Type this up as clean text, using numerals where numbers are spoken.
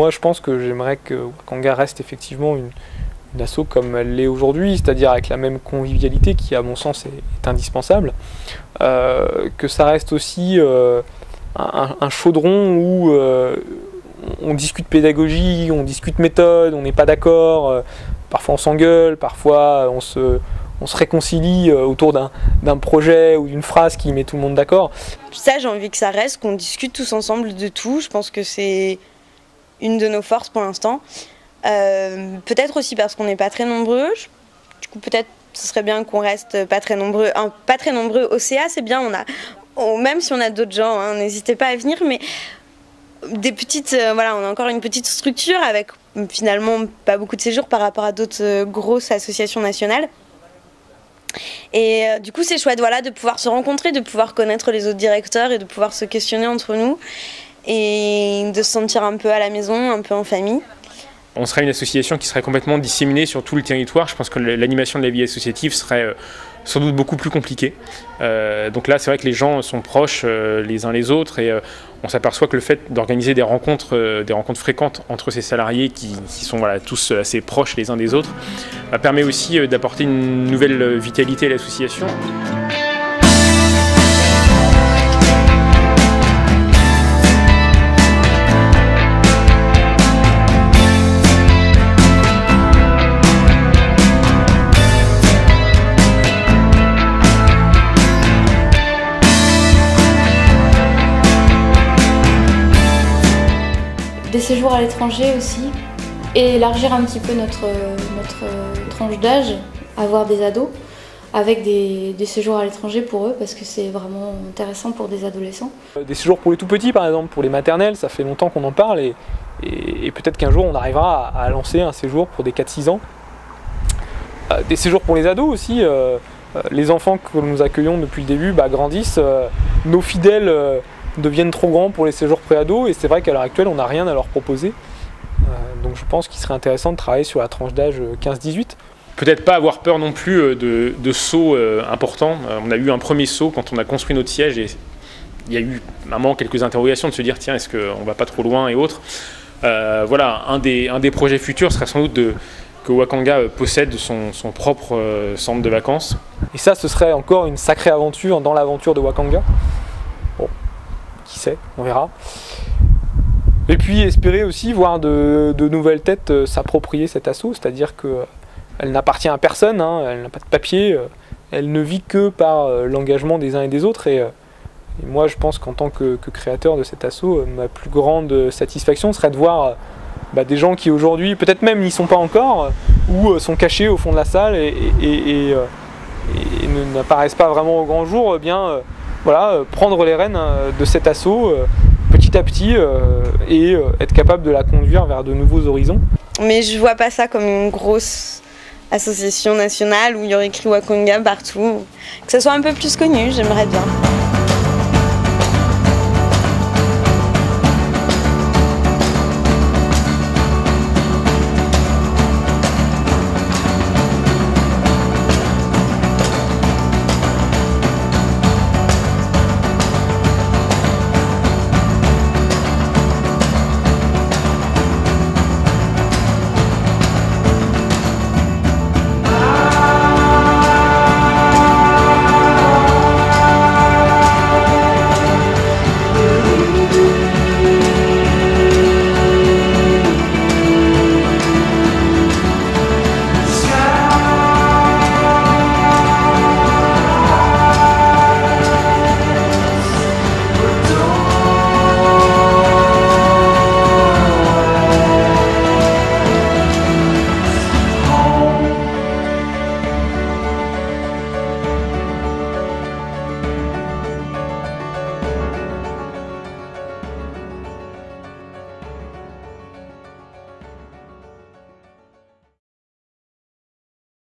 moi je pense que j'aimerais que Wakanga reste effectivement une asso comme elle l'est aujourd'hui, c'est-à-dire avec la même convivialité qui à mon sens est indispensable, que ça reste aussi un chaudron où on discute pédagogie, on discute méthode, on n'est pas d'accord, parfois on s'engueule, parfois on se réconcilie autour d'un projet ou d'une phrase qui met tout le monde d'accord. Ça, j'ai envie que ça reste, qu'on discute tous ensemble de tout. Je pense que c'est une de nos forces pour l'instant. Peut-être aussi parce qu'on n'est pas très nombreux. Du coup, peut-être ce serait bien qu'on reste pas très nombreux. Pas très nombreux au CA, c'est bien. Même si on a d'autres gens, hein, n'hésitez pas à venir. Mais des petites, voilà, on a encore une petite structure avec finalement pas beaucoup de séjours par rapport à d'autres grosses associations nationales. Et du coup c'est chouette, voilà, de pouvoir se rencontrer, de pouvoir connaître les autres directeurs et de pouvoir se questionner entre nous et de se sentir un peu à la maison, un peu en famille. On serait une association qui serait complètement disséminée sur tout le territoire. Je pense que l'animation de la vie associative serait sans doute beaucoup plus compliquée. Donc là, c'est vrai que les gens sont proches les uns les autres et on s'aperçoit que le fait d'organiser des rencontres fréquentes entre ces salariés qui sont voilà, tous assez proches les uns des autres, permet aussi d'apporter une nouvelle vitalité à l'association. Des séjours à l'étranger aussi, et élargir un petit peu notre tranche d'âge, avoir des ados, avec des séjours à l'étranger pour eux, parce que c'est vraiment intéressant pour des adolescents. Des séjours pour les tout petits par exemple, pour les maternelles, ça fait longtemps qu'on en parle, et peut-être qu'un jour on arrivera à lancer un séjour pour des 4-6 ans. Des séjours pour les ados aussi, les enfants que nous accueillons depuis le début grandissent, nos fidèles deviennent trop grands pour les séjours pré-ados et c'est vrai qu'à l'heure actuelle on n'a rien à leur proposer. Donc je pense qu'il serait intéressant de travailler sur la tranche d'âge 15-18. Peut-être pas avoir peur non plus de sauts importants. On a eu un premier saut quand on a construit notre siège et il y a eu à un moment quelques interrogations de se dire tiens est-ce qu'on va pas trop loin et autres. Voilà, un des projets futurs serait sans doute que Wakanga possède son propre centre de vacances. Et ça ce serait encore une sacrée aventure dans l'aventure de Wakanga. Bon. Qui sait, on verra. Et puis espérer aussi voir de nouvelles têtes s'approprier cet asso, c'est-à-dire qu'elle n'appartient à personne, hein, elle n'a pas de papier, elle ne vit que par l'engagement des uns et des autres. Et moi je pense qu'en tant que créateur de cet asso, ma plus grande satisfaction serait de voir des gens qui aujourd'hui, peut-être même n'y sont pas encore, ou sont cachés au fond de la salle et n'apparaissent pas vraiment au grand jour, voilà, prendre les rênes de cet assaut petit à petit et être capable de la conduire vers de nouveaux horizons. Mais je vois pas ça comme une grosse association nationale où il y aurait écrit Wakanga partout. Que ça soit un peu plus connu, j'aimerais bien.